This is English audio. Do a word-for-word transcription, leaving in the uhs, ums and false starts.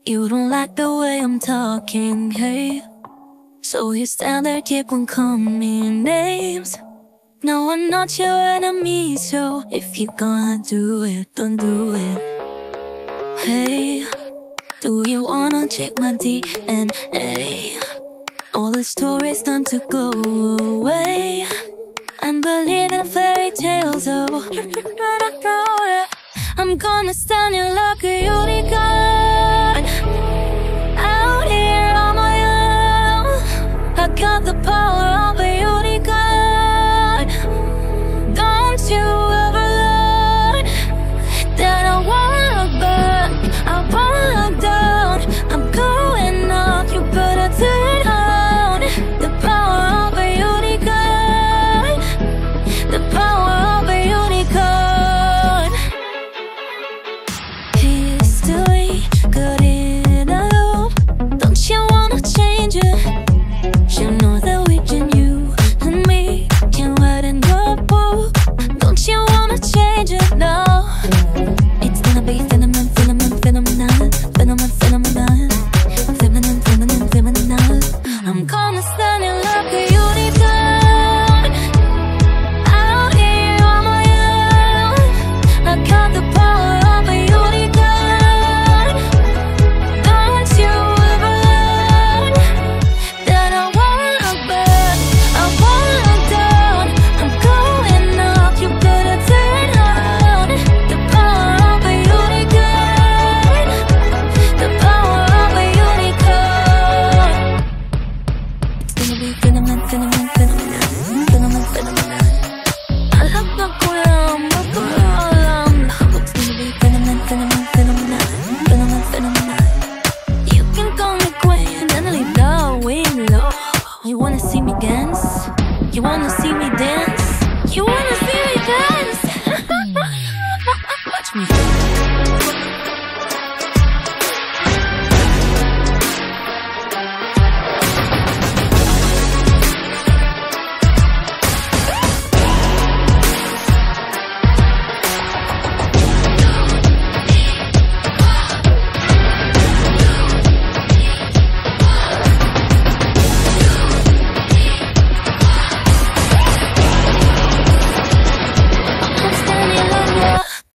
You don't like the way I'm talking, hey? So you stand there, keep on calling me names. No, I'm not your enemy, so if you gonna do it, don't do it. Hey, do you wanna check my D N A? All the stories time to go away and believe in fairy tales, oh. I'm gonna stand you like a unicorn out here on my own. I got the power